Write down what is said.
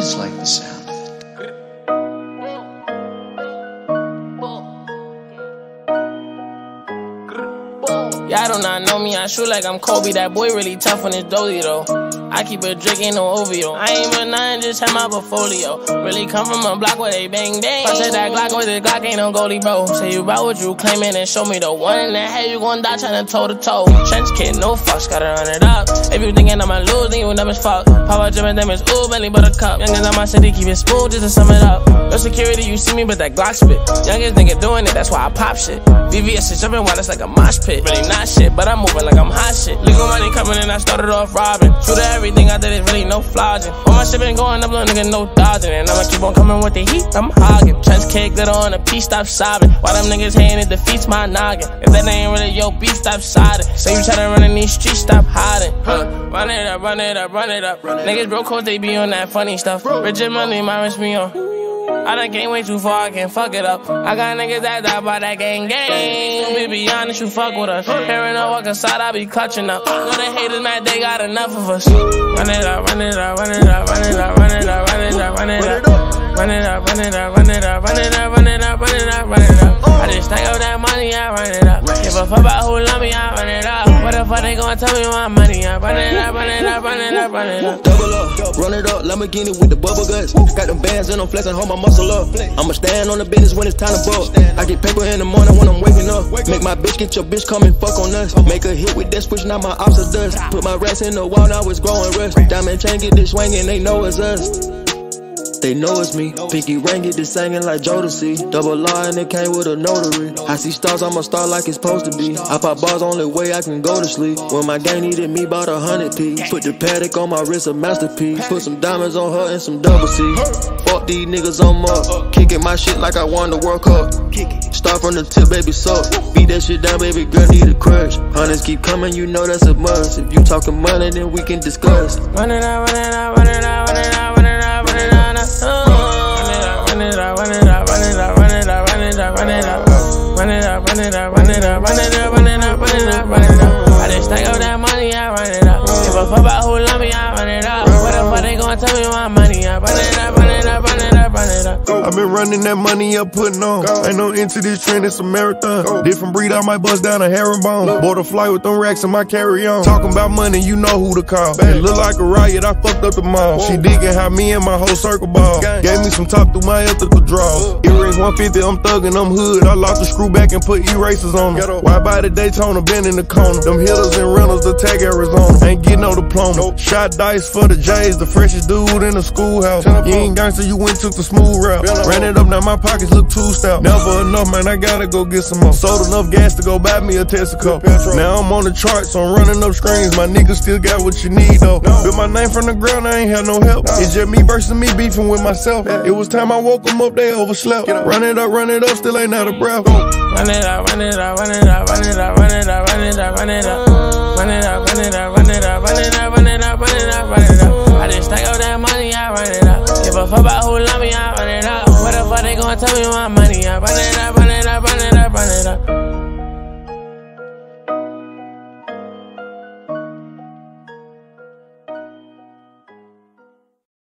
just like the sound. Y'all do not know me, I shoot like I'm Kobe. That boy really tough on his doley though. I keep a drink, ain't no OVO. I ain't with nothing, just have my portfolio. Really come from a block where they bang bang. I said that Glock with the Glock ain't no goalie, bro. Say you about what you claiming and show me the one in the head you gon' die tryna toe to toe. Trench kid, no fucks, gotta run it up. If you thinking I'ma lose, then you dumb as fuck. Papa drippin, them is ooh, Bentley buttercup. Youngest on my city, keep it smooth just to sum it up. No security, you see me, but that Glock spit. Youngest nigga doing it, that's why I pop shit. VVS is jumping while it's like a mosh pit. Really not shit, but I'm moving like I'm hot shit. Legal money coming in, I started off robbing. True to everything I did is really no flogging. All my shit been going up, little nigga, no dodging. And I'ma keep on coming with the heat, I'm hogging. Trench kick, glitter on a piece, stop sobbing. While them niggas hating, it defeats my noggin. If that ain't really your beat, stop siding. Say you tryna run in these streets, stop hiding. Run it up, run it up, run it up. Niggas broke cause they be on that funny stuff. Rich and money, my wrist me on. I done came way too far, I can't fuck it up. I got niggas that die by that gang gang. We be honest, you fuck with us. Hearing no walk inside, I be clutching up. Know the haters mad, they got enough of us. Run it up, run it up, run it up, run it up, run it up, run it up, run it up. Run it up, run it up, run it up, run it up, run it up, run it up, run it up. I just stack up that money, I run it up. Give a fuck about who love me, I run it up. What the fuck they gon' tell me my money? I run it up, run it up, run it up, run it up. Double up, run it up, Lamborghini with the bubble guts. Got them bands and I'm flexing, hold my muscle up. I'ma stand on the business when it's time to bust. I get paper in the morning when I'm waking up. Make my bitch get your bitch come and fuck on us. Make a hit with that switch, now my ops are dust. Put my rats in the wall, now it's growing rust. Diamond chain get this swinging, they know it's us. They know it's me. Pinky ring get this singing like Jodeci. Double R and it came with a notary. I see stars, I'm a star like it's supposed to be. I pop bars, only way I can go to sleep. When my gang needed me, bought 100 P. Put the paddock on my wrist, a masterpiece. Put some diamonds on her and some double C. Fuck these niggas on up. Kicking my shit like I won the World Cup. Start from the tip, baby, suck. Beat that shit down, baby, girl, need a crush. Hunters keep coming, you know that's a must. If you talking money, then we can discuss. Run it up, run it up, run it up, run it up, run it up, run it up. Run it up, run it up, run it up, run it up, run it up, run it up, run it up, run it up, run it up, run it up, run it up, run it up, run it up. I just stack up that money, I run it up. Give a fuck about who love me, I run it up. What the fuck they gon' tell me my money? I run it up, run it up, run it up, run it up. I've been running that money up, putting on. Ain't no into this trend, it's a marathon. Different breed, I might bust down a herringbone. Bought a flight with them racks in my carry-on. Talking about money, you know who to call. It look like a riot, I fucked up the mall. She digging how me and my whole circle ball. Gave me some top through my ethical draws. Earrings 150, I'm thuggin', I'm hood. I locked the screw back and put erasers on them. Why by the Daytona, been in the corner. Them hitters and rentals, the tag Arizona. Ain't getting no diploma. Shot dice for the J's, the freshest dude in the schoolhouse. You ain't gangster, you went took the smooth route. Ran it up, now my pockets look too stout. Never enough, man, I gotta go get some more. Sold enough gas to go buy me a Tesla cup. Now I'm on the charts, so I'm running up screens. My niggas still got what you need, though. Built my name from the ground, I ain't had no help. It's just me versus me beefing with myself. It was time I woke them up, they overslept. Run it up, still ain't out of breath. Run it up, run it up, run it up, run it up, run it up, run it up, run it up. Run it up, run it up, run it up, run it up, run it up, run it up, run it up. I just stack up that money, I run it up. Give a fuck about who love me, I run it up. What the fuck they gon' tell me my money? I run it up, run it up, run it up, run it up.